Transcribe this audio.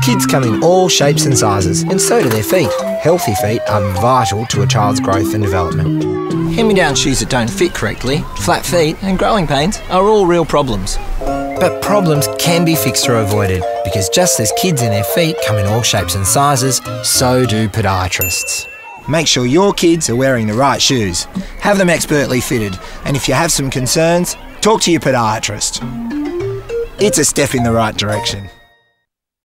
Kids come in all shapes and sizes, and so do their feet. Healthy feet are vital to a child's growth and development. Hand-me-down shoes that don't fit correctly, flat feet and growing pains are all real problems. But problems can be fixed or avoided, because just as kids and their feet come in all shapes and sizes, so do podiatrists. Make sure your kids are wearing the right shoes. Have them expertly fitted, and if you have some concerns, talk to your podiatrist. It's a step in the right direction.